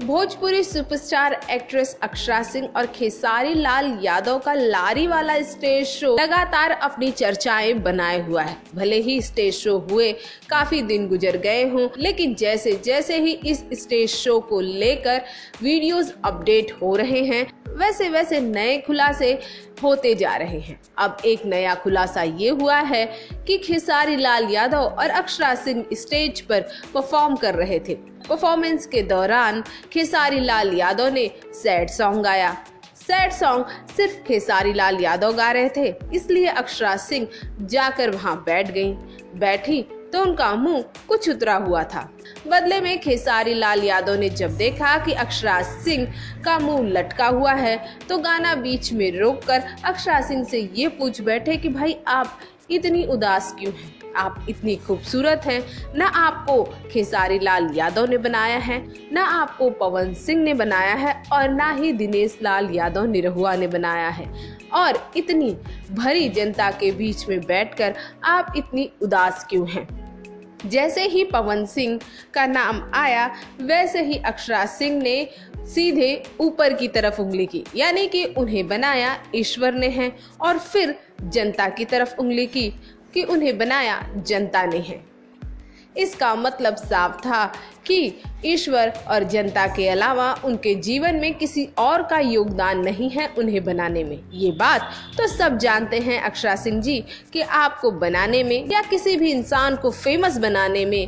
Bhojpuri superstar actress Akshara Singh और खेसारी लाल यादव का लारी वाला स्टेज शो लगातार अपनी चर्चाएं बनाए हुआ है। भले ही स्टेज शो हुए काफी दिन गुजर गए हों, लेकिन जैसे जैसे ही इस स्टेज शो को लेकर वीडियोस अपडेट हो रहे हैं, वैसे वैसे नए खुलासे होते जा रहे हैं। अब एक नया खुलासा ये हुआ है कि खेसारी लाल यादव और अक्षरा सिंह स्टेज पर परफॉर्म कर रहे थे। परफॉर्मेंस के दौरान खेसारी लाल यादव ने सैड सॉन्ग गाया। सैड सॉन्ग सिर्फ खेसारी लाल यादव गा रहे थे, इसलिए अक्षरा सिंह जाकर वहां बैठी तो उनका मुंह कुछ उतरा हुआ था। बदले में खेसारी लाल यादव ने जब देखा कि अक्षरा सिंह का मुंह लटका हुआ है, तो गाना बीच में रोककर अक्षरा सिंह से ये पूछ बैठे कि भाई आप इतनी उदास क्यों हैं? आप इतनी खूबसूरत हैं। ना आपको खेसारी लाल यादव ने बनाया है, ना आपको पवन सिंह ने बनाया है, और ना ही दिनेश लाल यादव निरहुआ ने बनाया है। और इतनी भरी जनता के बीच में बैठकर आप इतनी उदास क्यों हैं? जैसे ही पवन सिंह का नाम आया, वैसे ही अक्षरा सिंह ने सीधे ऊपर की तरफ उंगली की, यानी कि उन्हें बनाया ईश्वर ने है, और फिर जनता की तरफ उंगली की कि उन्हें बनाया जनता ने है। इसका मतलब साफ था कि ईश्वर और जनता के अलावा उनके जीवन में किसी और का योगदान नहीं है उन्हें बनाने में। ये बात तो सब जानते हैं अक्षरा सिंह जी कि आपको बनाने में या किसी भी इंसान को फेमस बनाने में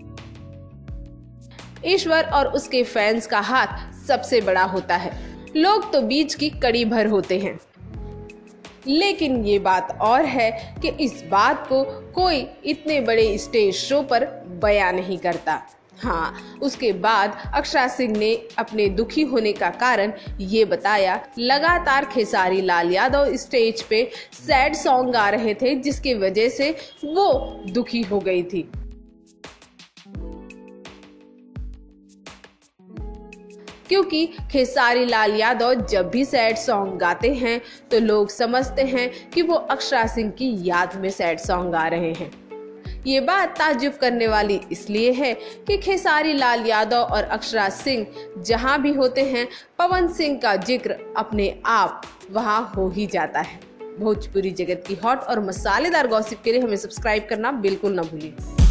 ईश्वर और उसके फैंस का हाथ सबसे बड़ा होता है। लोग तो बीच की कड़ी भर होते हैं, लेकिन ये बात और है कि इस बात को कोई इतने बड़े स्टेज शो पर बयान नहीं करता। हाँ, उसके बाद अक्षरा सिंह ने अपने दुखी होने का कारण ये बताया। लगातार खेसारी लाल यादव स्टेज पे सैड सॉन्ग गा रहे थे, जिसकी वजह से वो दुखी हो गई थी। क्योंकि खेसारी लाल यादव जब भी सैड सॉन्ग गाते हैं तो लोग समझते हैं कि वो अक्षरा सिंह की याद में सैड सॉन्ग गा रहे हैं। ये बात ताज्जुब करने वाली इसलिए है कि खेसारी लाल यादव और अक्षरा सिंह जहां भी होते हैं, पवन सिंह का जिक्र अपने आप वहां हो ही जाता है। भोजपुरी जगत की हॉट और मसालेदार गॉसिप के लिए हमें सब्सक्राइब करना बिल्कुल ना भूलिए।